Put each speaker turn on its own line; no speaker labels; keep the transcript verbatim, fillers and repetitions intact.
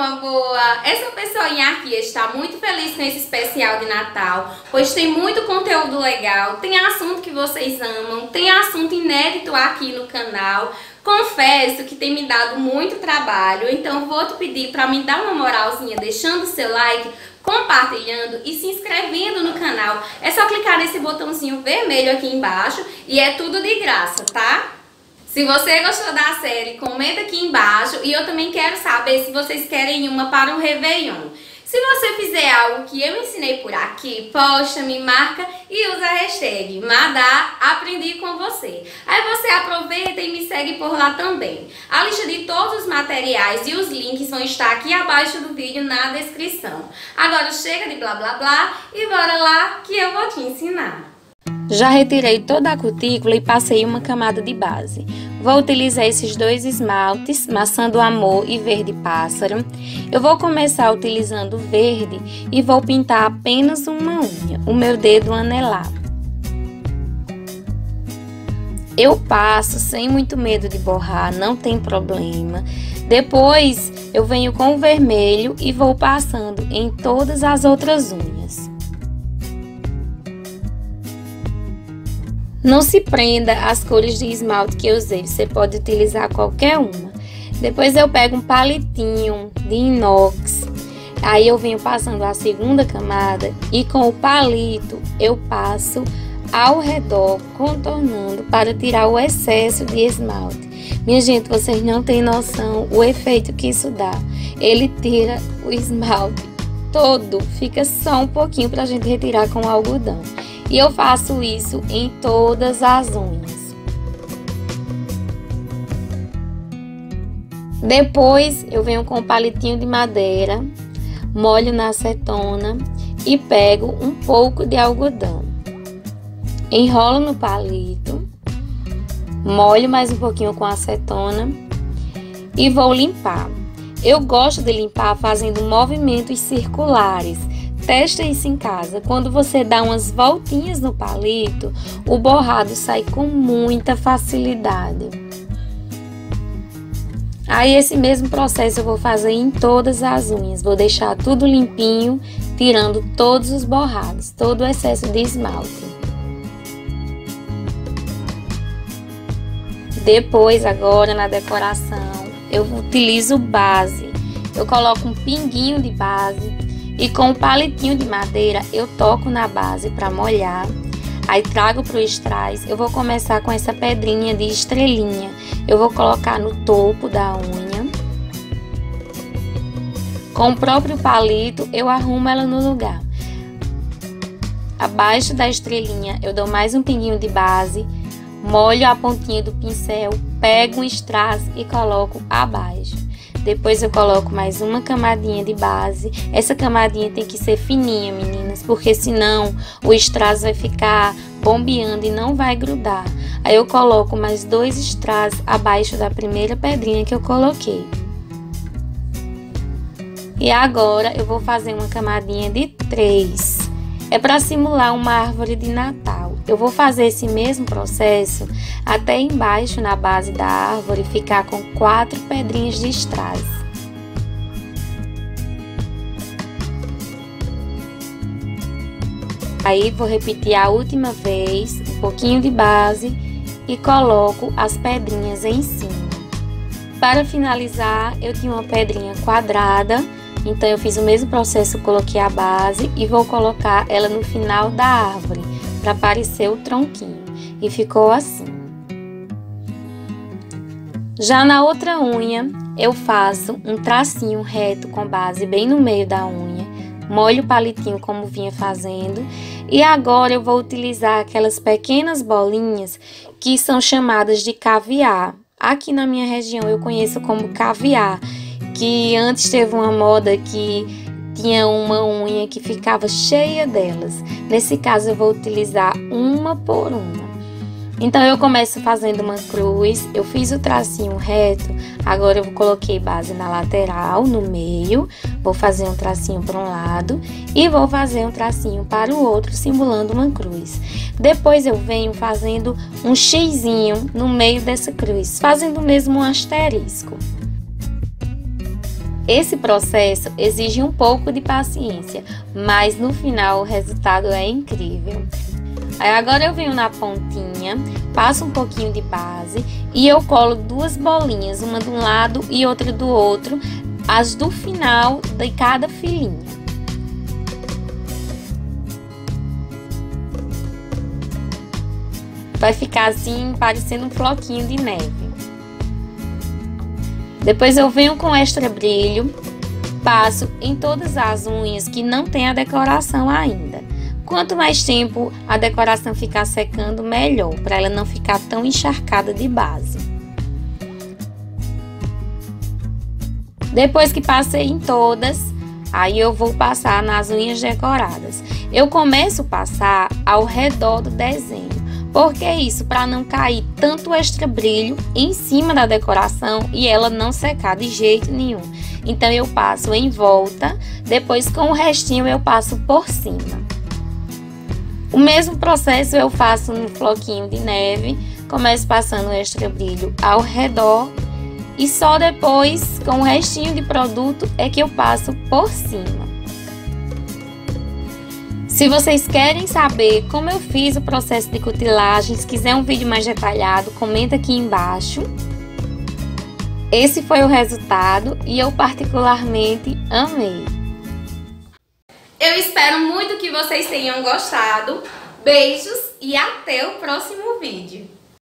turma boa! Essa pessoinha aqui está muito feliz com esse especial de Natal, pois tem muito conteúdo legal, tem assunto que vocês amam, tem assunto inédito aqui no canal. Confesso que tem me dado muito trabalho, então vou te pedir para me dar uma moralzinha deixando o seu like, compartilhando e se inscrevendo no canal. É só clicar nesse botãozinho vermelho aqui embaixo e é tudo de graça, tá? Se você gostou da série, comenta aqui embaixo e eu também quero saber se vocês querem uma para o Réveillon. Se você fizer algo que eu ensinei por aqui, posta, me marca e usa a hashtag Madá Aprendi com você. Aí você aproveita e me segue por lá também. A lista de todos os materiais e os links vão estar aqui abaixo do vídeo na descrição. Agora chega de blá blá blá e bora lá que eu vou te ensinar.
Já retirei toda a cutícula e passei uma camada de base. Vou utilizar esses dois esmaltes, Maçã do Amor e Verde Pássaro. Eu vou começar utilizando o verde e vou pintar apenas uma unha, o meu dedo anelar. Eu passo sem muito medo de borrar, não tem problema. Depois eu venho com o vermelho e vou passando em todas as outras unhas. Não se prenda às cores de esmalte que eu usei, você pode utilizar qualquer uma. Depois eu pego um palitinho de inox, aí eu venho passando a segunda camada e com o palito eu passo ao redor, contornando para tirar o excesso de esmalte. Minha gente, vocês não têm noção o efeito que isso dá. Ele tira o esmalte todo, fica só um pouquinho para a gente retirar com o algodão. E eu faço isso em todas as unhas. Depois eu venho com um palitinho de madeira, molho na acetona e pego um pouco de algodão. Enrolo no palito, molho mais um pouquinho com acetona e vou limpar. Eu gosto de limpar fazendo movimentos circulares. Testa isso em casa. Quando você dá umas voltinhas no palito, o borrado sai com muita facilidade. Aí esse mesmo processo eu vou fazer em todas as unhas. Vou deixar tudo limpinho, tirando todos os borrados, todo o excesso de esmalte. Depois, agora na decoração, eu utilizo base. Eu coloco um pinguinho de base. E com o palitinho de madeira eu toco na base para molhar, aí trago para o strass. Eu vou começar com essa pedrinha de estrelinha, eu vou colocar no topo da unha. Com o próprio palito eu arrumo ela no lugar. Abaixo da estrelinha eu dou mais um pinguinho de base, molho a pontinha do pincel, pego um strass e coloco abaixo. Depois eu coloco mais uma camadinha de base. Essa camadinha tem que ser fininha, meninas, porque senão o strass vai ficar bombeando e não vai grudar. Aí eu coloco mais dois strass abaixo da primeira pedrinha que eu coloquei. E agora eu vou fazer uma camadinha de três. É para simular uma árvore de Natal. Eu vou fazer esse mesmo processo até embaixo na base da árvore ficar com quatro pedrinhas de strass. Aí vou repetir a última vez, um pouquinho de base e coloco as pedrinhas em cima. Para finalizar, eu tinha uma pedrinha quadrada, então eu fiz o mesmo processo, coloquei a base e vou colocar ela no final da árvore, para aparecer o tronquinho, e ficou assim. Já na outra unha, eu faço um tracinho reto com base bem no meio da unha, molho o palitinho como vinha fazendo, e agora eu vou utilizar aquelas pequenas bolinhas que são chamadas de caviar. Aqui na minha região eu conheço como caviar, que antes teve uma moda que tinha uma unha que ficava cheia delas. Nesse caso eu vou utilizar uma por uma. Então eu começo fazendo uma cruz, eu fiz o tracinho reto, agora eu coloquei base na lateral, no meio, vou fazer um tracinho para um lado e vou fazer um tracinho para o outro, simulando uma cruz. Depois eu venho fazendo um xizinho no meio dessa cruz, fazendo mesmo um asterisco. Esse processo exige um pouco de paciência, mas no final o resultado é incrível. Aí agora eu venho na pontinha, passo um pouquinho de base e eu colo duas bolinhas, uma de um lado e outra do outro, as do final de cada filinha. Vai ficar assim, parecendo um floquinho de neve. Depois eu venho com extra brilho, passo em todas as unhas que não tem a decoração ainda. Quanto mais tempo a decoração ficar secando, melhor, para ela não ficar tão encharcada de base. Depois que passei em todas, aí eu vou passar nas unhas decoradas. Eu começo a passar ao redor do desenho. Por que isso? Para não cair tanto extra brilho em cima da decoração e ela não secar de jeito nenhum. Então eu passo em volta, depois com o restinho eu passo por cima. O mesmo processo eu faço no floquinho de neve, começo passando extra brilho ao redor e só depois com o restinho de produto é que eu passo por cima. Se vocês querem saber como eu fiz o processo de cutilagem, se quiser um vídeo mais detalhado, comenta aqui embaixo. Esse foi o resultado e eu particularmente amei.
Eu espero muito que vocês tenham gostado. Beijos e até o próximo vídeo.